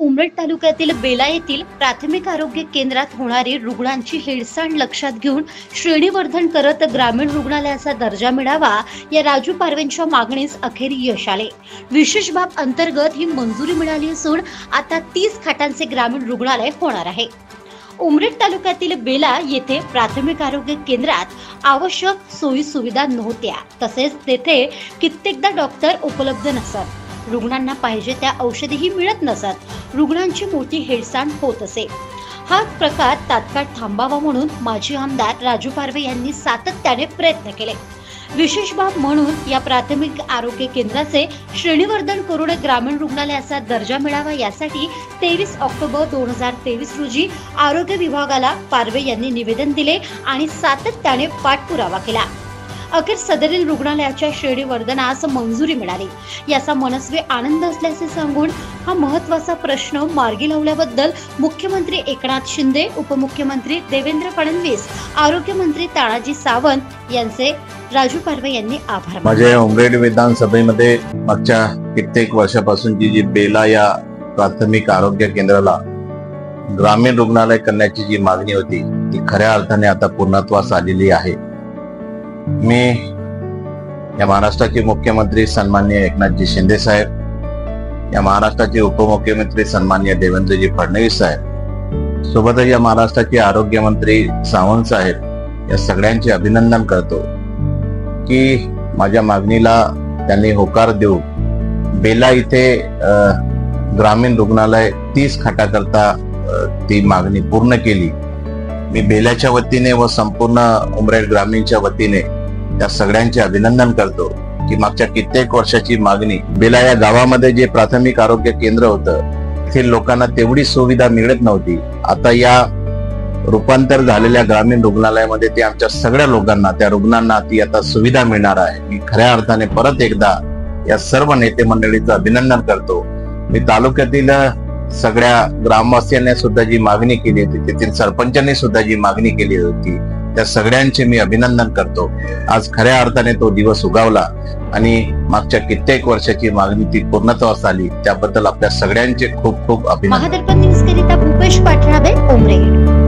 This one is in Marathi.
उमरेड तालुक्यातील बेला येथील प्राथमिक आरोग्य केंद्रात होणारी रुग्णांची हेळसांड लक्षात घेऊन श्रेणीवर्धन करत ग्रामीण रुग्णालयाचा दर्जा मिळावा या राजू पारवेंच्या मागणीस अखेर यश आले। विशेष बाब अंतर्गत ही मंजुरी मिळाली असून आता 30 खाटांचे ग्रामीण रुग्णालय होणार आहे। उमरेड तालुक्यातील बेला येथे प्राथमिक आरोग्य केंद्रात आवश्यक सोयी सुविधा नव्हत्या, तसेच तेथे कित्येकदा डॉक्टर उपलब्ध नसत, रुग्णांना पाहिजे त्या औषधेही मिळत नसत, रुग्णांची मोठी हेळसांड होत असे। हा प्रकार तात्काळ थांबावा म्हणून माजी आमदार राजू पारवे यांनी सातत्याने प्रयत्न केले। विशेष बाब म्हणून या प्राथमिक आरोग्य केंद्राचे श्रेणीवर्धन करून ग्रामीण रुग्णालयाचा दर्जा मिळावा यासाठी 23 ऑक्टोबर 2023 रोजी आरोग्य विभागाला पारवे यांनी निवेदन दिले आणि सातत्याने पाठपुरावा केला। अखेर सदरील रुग्णालयाच्या श्रेणीवर्धनास मंजुरी मिळाली, याचा मनस्वी आनंद असल्याचे सांगून हा महत्त्वाचा प्रश्न मार्गी लावल्याबद्दल मुख्यमंत्री एकनाथ शिंदे, उपमुख्यमंत्री देवेंद्र फडणवीस, आरोग्यमंत्री तानाजी सावंत यांचे राजू पारवे यांनी आभार मानले। माझ्या उमरेड विधानसभेमध्ये मागच्या कित्येक वर्षापासूनची जी बेला या प्राथमिक आरोग्य केंद्राला ग्रामीण रुग्णालय करण्याची जी मागणी होती ती खऱ्या अर्थाने आता पूर्णत्वास आलेली आहे। मी या महाराष्ट्राचे मुख्यमंत्री सन्माननीय एकनाथजी शिंदे साहेब, या महाराष्ट्राचे उपमुख्यमंत्री सन्माननीय देवेंद्रजी फडणवीस साहेब, सोबतच या महाराष्ट्राचे आरोग्य मंत्री सावंत साहेब या सगळ्यांचे अभिनंदन करतो की माझ्या मागणीला त्यांनी होकार देऊन बेला इथे ग्रामीण रुग्णालय 30 खाटाकरता ती मागणी पूर्ण केली। मी बेलाच्या वतीने व संपूर्ण उमरेड ग्रामीणच्या वतीने त्या सगळ्यांचे अभिनंदन करतो की मागच्या कित्येक वर्षाची मागणी, बेला या गावामध्ये जे प्राथमिक आरोग्य केंद्र होतं तेथील लोकांना तेवढी सुविधा मिळत नव्हती। आता या रूपांतर झालेल्या ग्रामीण रुग्णालयामध्ये ते आमच्या सगळ्या लोकांना, त्या रुग्णांना ती आता सुविधा मिळणार आहे। मी खऱ्या अर्थाने परत एकदा या सर्व नेते मंडळीचं अभिनंदन करतो। मी तालुक्यातील सगळ्या ग्रामवासियांनी सुद्धा जी मागणी केली होती, तेथील सरपंचांनी सुद्धा जी मागणी केली होती, त्या सगळ्यांचे मी अभिनंदन करतो। आज खऱ्या अर्थाने तो दिवस उगवला आणि मागच्या कित्येक वर्षाची मागणी ती पूर्णत्वास आली, त्याबद्दल आपल्या सगळ्यांचे खूप खूप अभिनंदन। महादर्पण न्यूज करिता भूपेश पाठराबे, उमरेड।